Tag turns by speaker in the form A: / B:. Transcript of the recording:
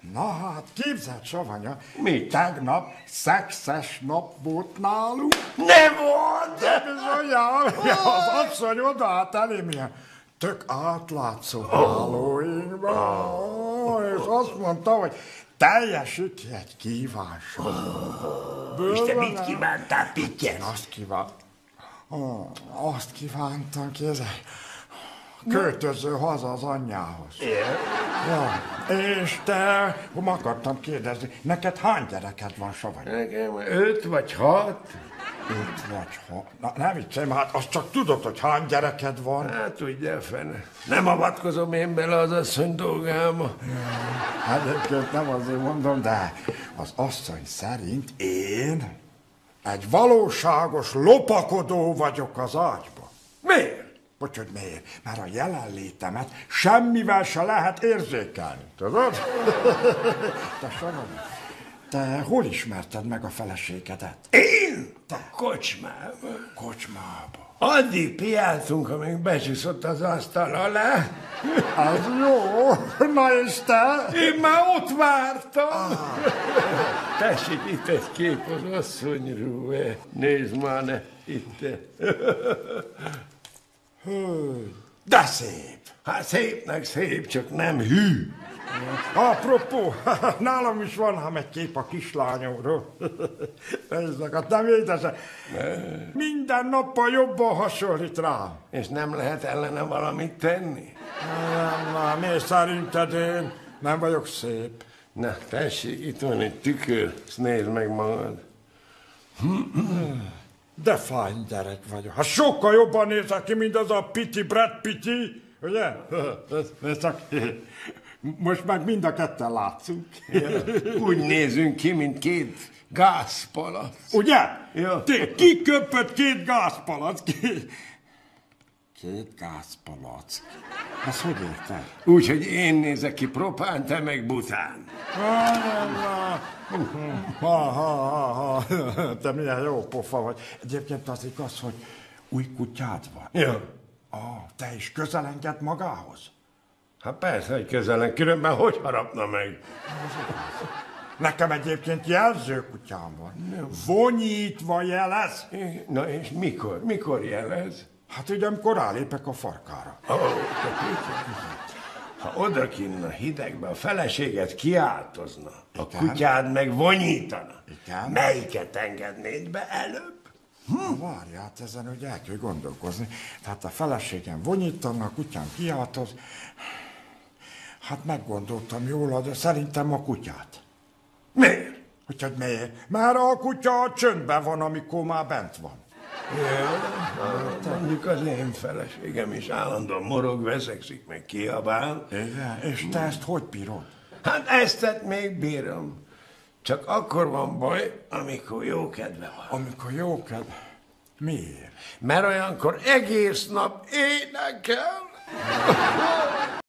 A: Na hát, képzeld, Savanya,
B: mit?
A: Tegnap szexes nap volt nálunk.
B: Nem volt!
A: De bizonyám, az asszony odaállt elém ilyen tök átlátszó hálóinkban, és azt mondta, hogy teljesíti egy kívánságot.
B: És te mit kívántál, Pittyes?
A: Azt kívántam, kézzel, költöző haza az anyjához. Ja, és te, akartam kérdezni, neked hány gyereked van, Savanya?
B: Nekem 5 vagy 6.
A: 5 vagy 6. Na, ne viccelj, hát azt csak tudod, hogy hány gyereked van.
B: Hát tudja, fene. Nem avatkozom én bele az asszony dolgába.
A: Hát egyébként nem azért mondom, de az asszony szerint én egy valóságos lopakodó vagyok az ágyba.
B: Miért?
A: Bocs, hogy miért? Mert a jelenlétemet semmivel se lehet érzékelni, tudod? Te Savanya, te hol ismerted meg a feleségedet?
B: Én? Te? Kocsmában.
A: Kocsmába.
B: Addig piáltunk, amíg becsúszott az asztal alá.
A: Az jó. Na és te?
B: Én már ott vártam. Tessék, itt egy kép az asszonyról. Nézd már, ne, itt.
A: De szép.
B: Hát szépnek szép, csak nem hű.
A: Apropó, nálam is van ám egy kép a kislányomról. Nézzek, hát nem édesem. Minden nappal jobban hasonlít rám.
B: És nem lehet ellene valamit tenni?
A: Nem, mi szerinted én nem vagyok szép?
B: Na, tessék, itt van egy tükör, ezt nézd meg magad.
A: De fány gyerek vagyok. Hát sokkal jobban nézek ki, mint az a Piti, Brad Pitti, ugye? Csak most meg mind a ketten látszunk.
B: Ja, úgy nézünk ki, mint 2 gázpalac.
A: Ugye?
B: Ja.
A: Ki köpött 2 gázpalac? 2 gázpalac. Ezt hogy érted?
B: Úgy, hogy én nézek ki propán, te meg bután.
A: Te milyen jó pofa vagy. Egyébként az igaz, hogy új kutyád van.
B: Ja.
A: Te is közelenged magához?
B: Hát persze, hogy közelen, különben hogy harapna meg?
A: Nekem egyébként jelzőkutyám van. Vonyítva jelez.
B: Na és mikor? Mikor jelez?
A: Hát ugye, amikor rálépek a farkára.
B: Ha odakinn a hidegbe a feleséget kiáltozna, a kutyád meg vonyítana.
A: Igen.
B: Melyiket engednéd be előbb?
A: Várj, hát ezen ugye el kell gondolkozni. Tehát a feleségem vonyítana, a kutyám kiáltoz. Hát meggondoltam jól, de szerintem a kutyát.
B: Miért?
A: Hogy miért? Mert a kutya csöndben van, amikor már bent van.
B: Mondjuk az én feleségem is állandóan morog, veszekszik, meg kiabál.
A: Igen, és te ezt hogy bírod?
B: Hát ezt még bírom. Csak akkor van baj, amikor jó kedve van.
A: Amikor jó kedv... Miért?
B: Mert olyankor egész nap énekel.